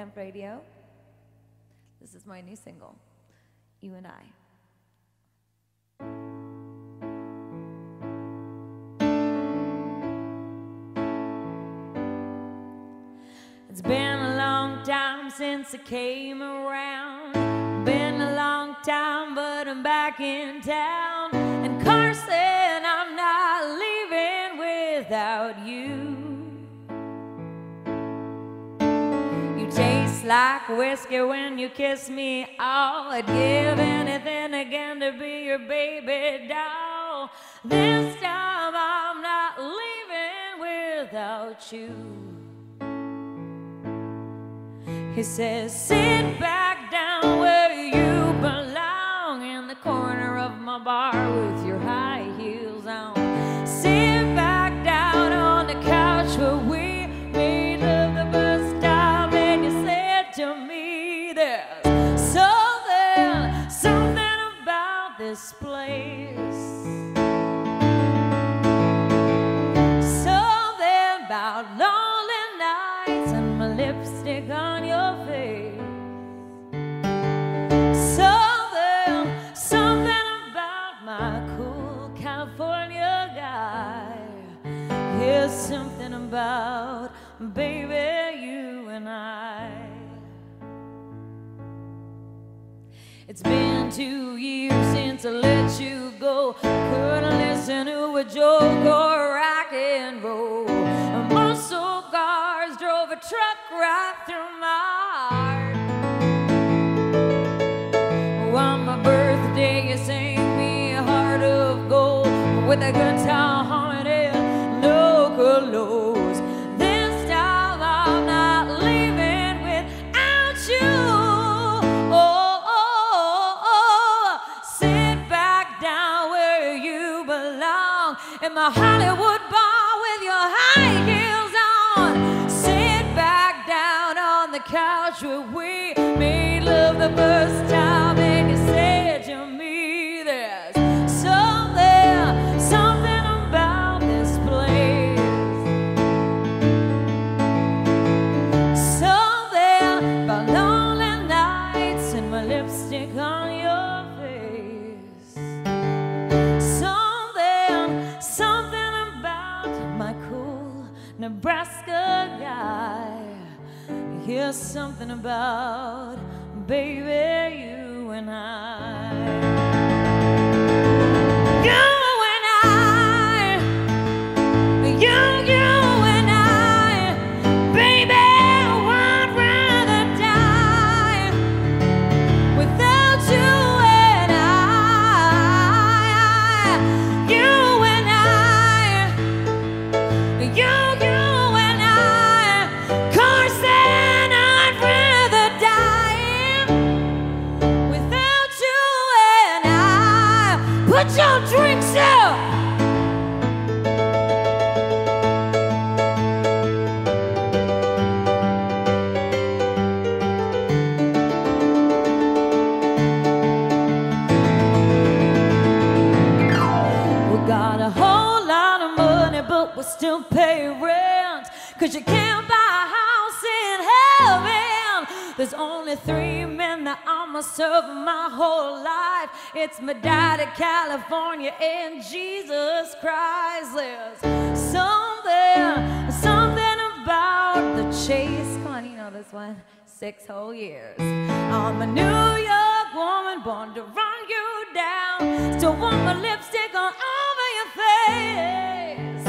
Amp Radio. This is my new single, You and I. It's been a long time since I came around. Been a long time, but I'm back in town. And Carson, I'm not leaving without you. You taste like whiskey when you kiss me. Oh, I'd give anything again to be your baby doll. This time I'm not leaving without you. He says, sit back down where you belong, in the corner of my bar with your high heels on. Sit back down on the couch where we made love the first time, and you said to me, there's something about this place. Something about lonely nights and my lipstick on your face. Something about my cool California guy. Here's something about, baby, you and I. It's been 2 years since I let you go. Couldn't listen to a joke or rock and roll. Muscle cars drove a truck right through my heart. On my birthday you sang me a heart of gold with a guitar humming and no clothes. This time I'm not leaving without you. Sit back down where you belong, in my Hollywood bar with your high heels on. Sit back down on the couch where we made love the first time, and you said to me, there's something about this place. Something about lonely nights and my lipstick on your face. Something about my cool Nebraska guy. Here's something about, baby, you and I. You and I, you and I, baby, I'd rather die without you and I. You and I, you and I, Carson, I'd rather die without you and I. Put your drinks up. We got a whole lot of money, but we still pay rent, 'cause you can't buy a house in heaven. There's only 3 men that I'ma serve my whole life. It's my daddy, California, and Jesus Christ. There's something about the chase. Come on, you know this one. 6 whole years. I'm a New York woman born to run you down. Still want my lipstick on over your face.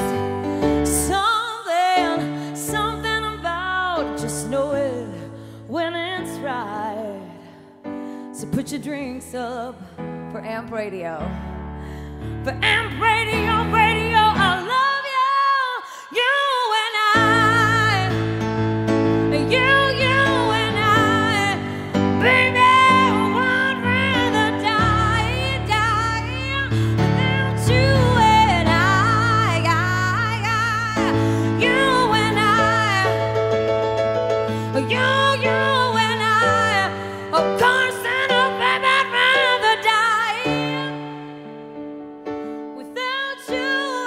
Something about just know it when it's right. So put your drinks up for Amp Radio. For Amp Radio, I love you, you and I. You and I, baby, I'd rather die without you and I. You and I, you and I, oh Carson, oh baby, I'd rather die without you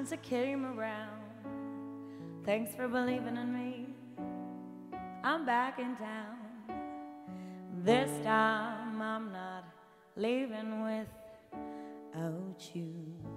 since I came around. Thanks for believing in me. I'm back in town. This time I'm not leaving without you.